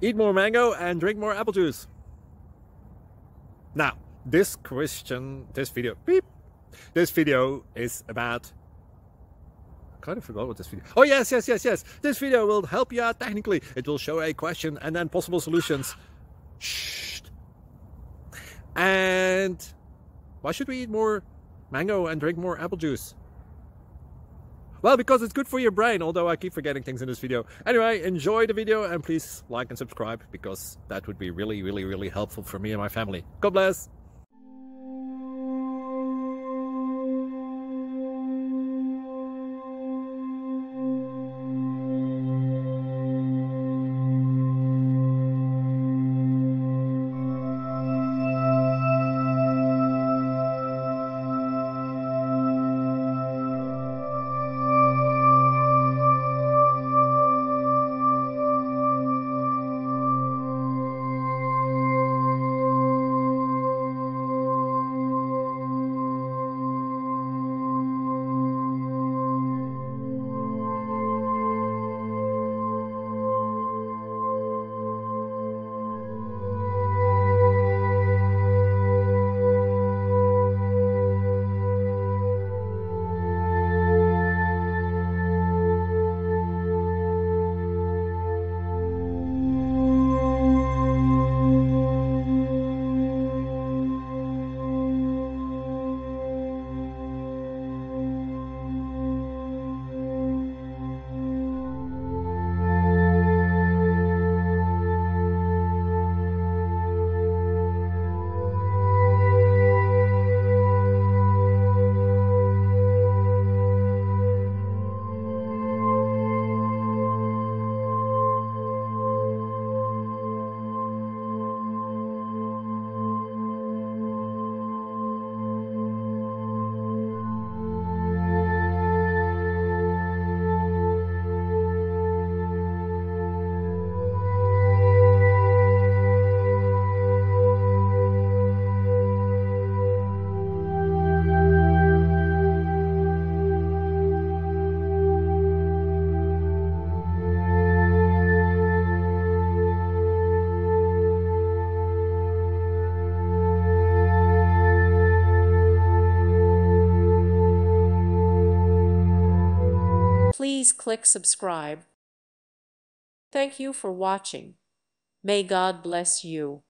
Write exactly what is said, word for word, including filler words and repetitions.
Eat more mango and drink more apple juice. Now, this question, this video, beep, this video is about, I kind of forgot what this video, oh yes, yes, yes, yes, this video will help you out technically. It will show a question and then possible solutions. Shh. And why should we eat more mango and drink more apple juice? Well, because it's good for your brain, although I keep forgetting things in this video. Anyway, enjoy the video and please like and subscribe, because that would be really, really, really helpful for me and my family. God bless! Please click subscribe. Thank you for watching. May God bless you.